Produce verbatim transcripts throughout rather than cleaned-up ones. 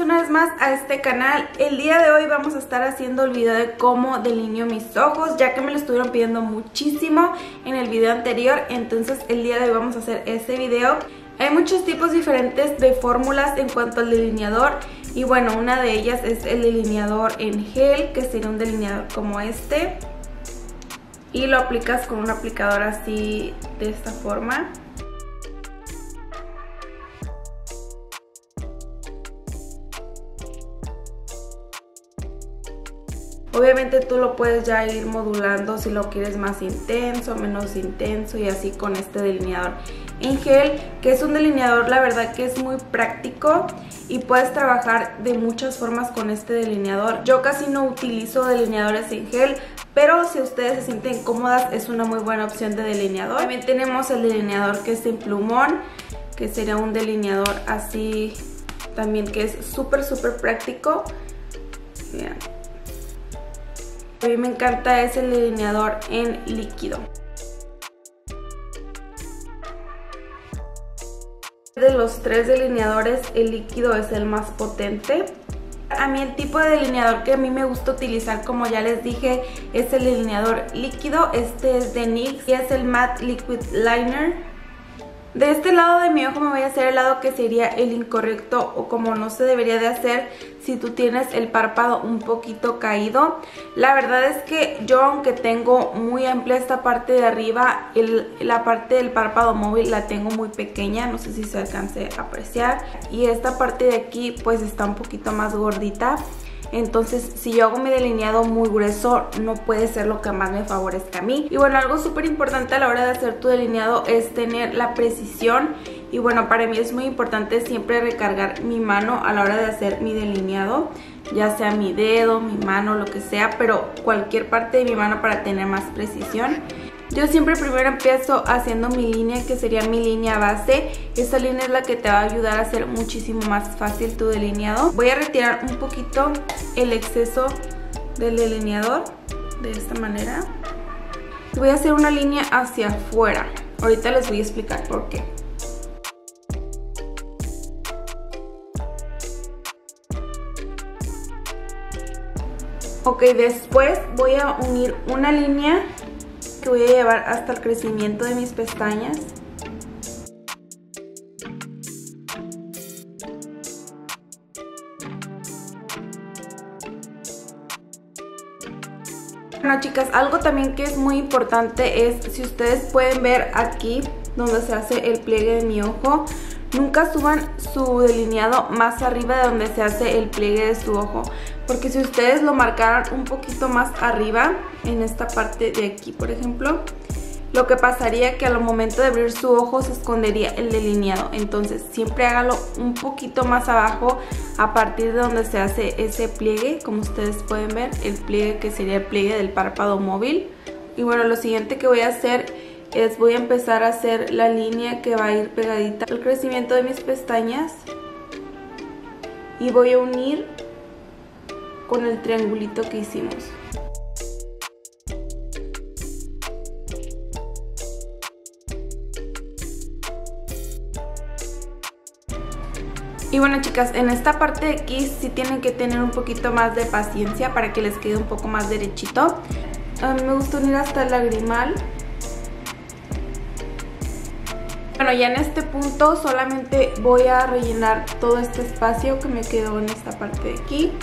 una vez más a este canal. El día de hoy vamos a estar haciendo el video de cómo delineo mis ojos, ya que me lo estuvieron pidiendo muchísimo en el video anterior. Entonces el día de hoy vamos a hacer ese video. Hay muchos tipos diferentes de fórmulas en cuanto al delineador. Y bueno, una de ellas es el delineador en gel, que sería un delineador como este. Y lo aplicas con un aplicador así, de esta forma. Obviamente tú lo puedes ya ir modulando si lo quieres más intenso, menos intenso, y así con este delineador en gel, que es un delineador la verdad que es muy práctico y puedes trabajar de muchas formas con este delineador. Yo casi no utilizo delineadores en gel, pero si ustedes se sienten cómodas es una muy buena opción de delineador. También tenemos el delineador que es en plumón, que sería un delineador así también que es súper súper práctico. Miren. A mí me encanta es el delineador en líquido. De los tres delineadores, el líquido es el más potente. A mí el tipo de delineador que a mí me gusta utilizar, como ya les dije, es el delineador líquido. Este es de N Y X y es el Matte Liquid Liner. De este lado de mi ojo me voy a hacer el lado que sería el incorrecto, o como no se debería de hacer si tú tienes el párpado un poquito caído. La verdad es que yo, aunque tengo muy amplia esta parte de arriba, el, la parte del párpado móvil la tengo muy pequeña, no sé si se alcance a apreciar. Y esta parte de aquí pues está un poquito más gordita. Entonces si yo hago mi delineado muy grueso no puede ser lo que más me favorezca a mí. Y bueno, algo súper importante a la hora de hacer tu delineado es tener la precisión. Y bueno, para mí es muy importante siempre recargar mi mano a la hora de hacer mi delineado, ya sea mi dedo, mi mano, lo que sea, pero cualquier parte de mi mano para tener más precisión. Yo siempre primero empiezo haciendo mi línea, que sería mi línea base. Esta línea es la que te va a ayudar a hacer muchísimo más fácil tu delineado. Voy a retirar un poquito el exceso del delineador, de esta manera. Y voy a hacer una línea hacia afuera. Ahorita les voy a explicar por qué. Ok, después voy a unir una línea que voy a llevar hasta el crecimiento de mis pestañas. Bueno, chicas, algo también que es muy importante es, si ustedes pueden ver aquí donde se hace el pliegue de mi ojo, nunca suban su delineado más arriba de donde se hace el pliegue de su ojo, porque si ustedes lo marcaran un poquito más arriba, en esta parte de aquí por ejemplo, lo que pasaría que al momento de abrir su ojo se escondería el delineado. Entonces siempre hágalo un poquito más abajo, a partir de donde se hace ese pliegue, como ustedes pueden ver, el pliegue que sería el pliegue del párpado móvil. Y bueno, lo siguiente que voy a hacer es voy a empezar a hacer la línea que va a ir pegadita al crecimiento de mis pestañas, y voy a unir con el triangulito que hicimos. Y bueno, chicas, en esta parte de aquí sí tienen que tener un poquito más de paciencia para que les quede un poco más derechito. A mí me gusta unir hasta el lagrimal. Bueno, ya en este punto solamente voy a rellenar todo este espacio que me quedó en esta parte de aquí.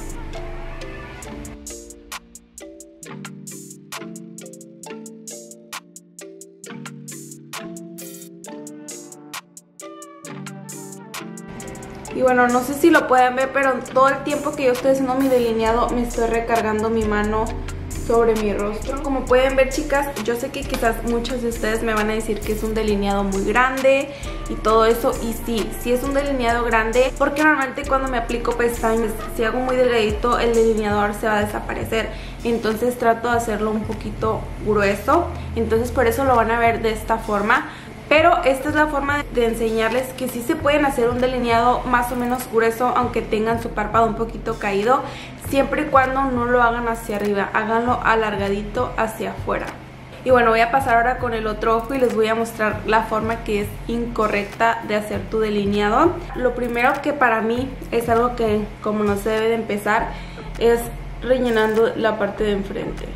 Y bueno, no sé si lo pueden ver, pero todo el tiempo que yo estoy haciendo mi delineado me estoy recargando mi mano sobre mi rostro. Como pueden ver, chicas, yo sé que quizás muchos de ustedes me van a decir que es un delineado muy grande y todo eso, y sí, sí es un delineado grande, porque normalmente cuando me aplico pestañas, si hago muy delgadito, el delineador se va a desaparecer. Entonces trato de hacerlo un poquito grueso, entonces por eso lo van a ver de esta forma. Pero esta es la forma de enseñarles que sí se pueden hacer un delineado más o menos grueso, aunque tengan su párpado un poquito caído, siempre y cuando no lo hagan hacia arriba, háganlo alargadito hacia afuera. Y bueno, voy a pasar ahora con el otro ojo y les voy a mostrar la forma que es incorrecta de hacer tu delineado. Lo primero que para mí es algo que como no se debe de empezar es rellenando la parte de enfrente.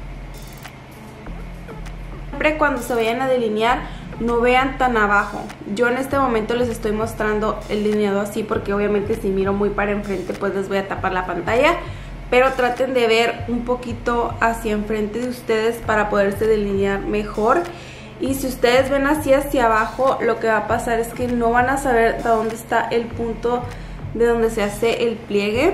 Siempre cuando se vayan a delinear no vean tan abajo. Yo en este momento les estoy mostrando el delineado así porque obviamente si miro muy para enfrente pues les voy a tapar la pantalla. Pero traten de ver un poquito hacia enfrente de ustedes para poderse delinear mejor. Y si ustedes ven así hacia abajo, lo que va a pasar es que no van a saber de dónde está el punto de donde se hace el pliegue.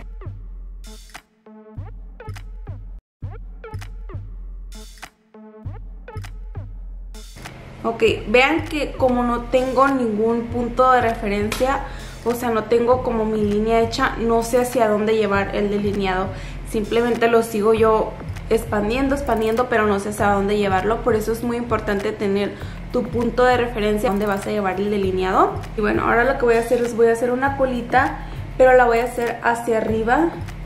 Ok, vean que como no tengo ningún punto de referencia, o sea, no tengo como mi línea hecha, no sé hacia dónde llevar el delineado. Simplemente lo sigo yo expandiendo, expandiendo, pero no sé hacia dónde llevarlo. Por eso es muy importante tener tu punto de referencia donde vas a llevar el delineado. Y bueno, ahora lo que voy a hacer es voy a hacer una colita, pero la voy a hacer hacia arriba.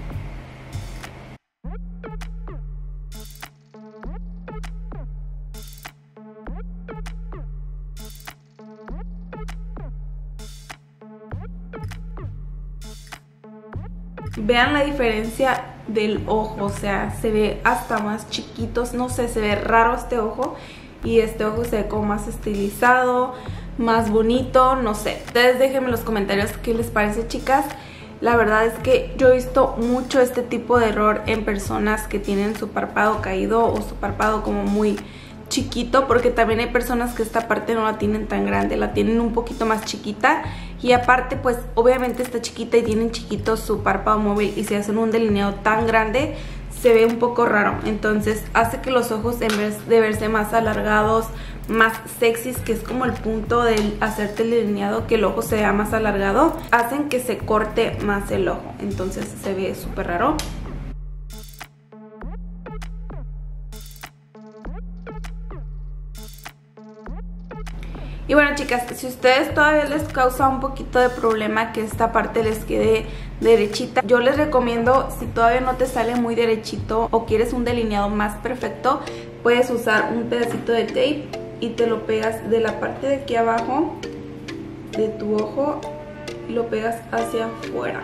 Vean la diferencia del ojo, o sea, se ve hasta más chiquitos, no sé, se ve raro este ojo y este ojo se ve como más estilizado, más bonito, no sé. Ustedes déjenme en los comentarios qué les parece, chicas. La verdad es que yo he visto mucho este tipo de error en personas que tienen su párpado caído o su párpado como muy chiquito, porque también hay personas que esta parte no la tienen tan grande, la tienen un poquito más chiquita y aparte pues obviamente está chiquita y tienen chiquito su párpado móvil y si hacen un delineado tan grande se ve un poco raro. Entonces hace que los ojos en vez de verse más alargados, más sexys, que es como el punto de hacerte el delineado, que el ojo se vea más alargado, hacen que se corte más el ojo, entonces se ve súper raro. Y bueno, chicas, si a ustedes todavía les causa un poquito de problema que esta parte les quede derechita, yo les recomiendo, si todavía no te sale muy derechito o quieres un delineado más perfecto, puedes usar un pedacito de tape y te lo pegas de la parte de aquí abajo de tu ojo y lo pegas hacia afuera.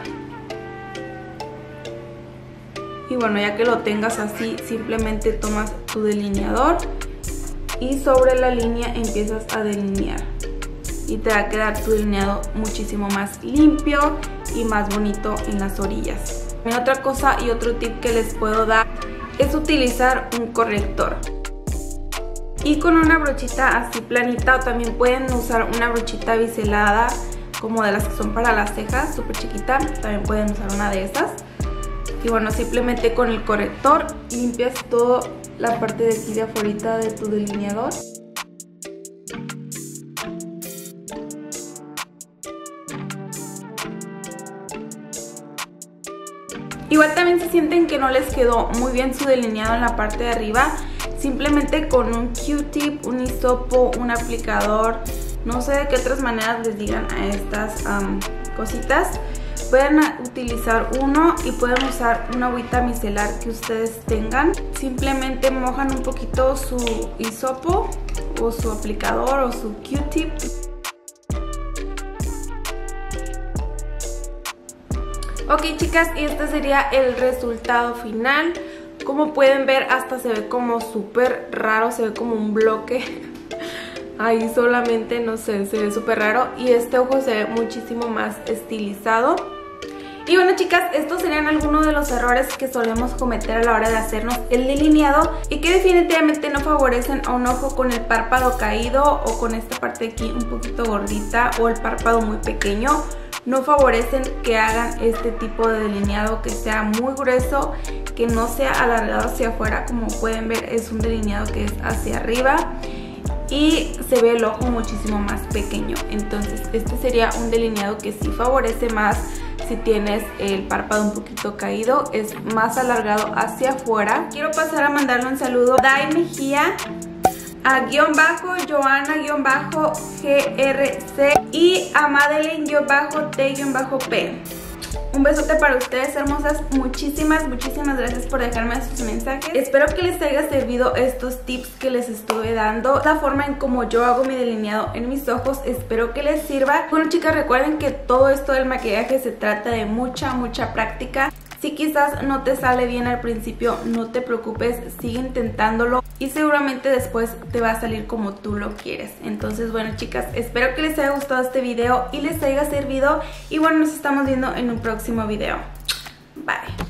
Y bueno, ya que lo tengas así, simplemente tomas tu delineador y sobre la línea empiezas a delinear y te va a quedar tu delineado muchísimo más limpio y más bonito en las orillas. Otra cosa y otro tip que les puedo dar es utilizar un corrector y con una brochita así planita, o también pueden usar una brochita biselada como de las que son para las cejas, súper chiquita, también pueden usar una de esas. Y bueno, simplemente con el corrector limpias toda la parte de aquí de afuera de tu delineador. Igual también si sienten que no les quedó muy bien su delineado en la parte de arriba, simplemente con un Q-tip, un hisopo, un aplicador, no sé de qué otras maneras les digan a estas um, cositas, pueden utilizar uno y pueden usar una agüita micelar que ustedes tengan. Simplemente mojan un poquito su hisopo o su aplicador o su Q-tip. Ok, chicas, y este sería el resultado final. Como pueden ver, hasta se ve como súper raro, se ve como un bloque ahí solamente, no sé, se ve súper raro. Y este ojo se ve muchísimo más estilizado. Y bueno, chicas, estos serían algunos de los errores que solemos cometer a la hora de hacernos el delineado y que definitivamente no favorecen a un ojo con el párpado caído o con esta parte de aquí un poquito gordita o el párpado muy pequeño. No favorecen que hagan este tipo de delineado que sea muy grueso, que no sea alargado hacia afuera. Como pueden ver, es un delineado que es hacia arriba y se ve el ojo muchísimo más pequeño. Entonces este sería un delineado que sí favorece más si tienes el párpado un poquito caído, es más alargado hacia afuera. Quiero pasar a mandarle un saludo a Dai Mejía, a guión bajo Joana guión bajo G R C y a Madeleine guión bajo T guión bajo P. Un besote para ustedes, hermosas. Muchísimas, muchísimas gracias por dejarme sus mensajes. Espero que les haya servido estos tips que les estuve dando, la forma en como yo hago mi delineado en mis ojos. Espero que les sirva. Bueno, chicas, recuerden que todo esto del maquillaje se trata de mucha, mucha práctica. Si quizás no te sale bien al principio, no te preocupes, sigue intentándolo y seguramente después te va a salir como tú lo quieres. Entonces, bueno, chicas, espero que les haya gustado este video y les haya servido. Y bueno, nos estamos viendo en un próximo video. Bye.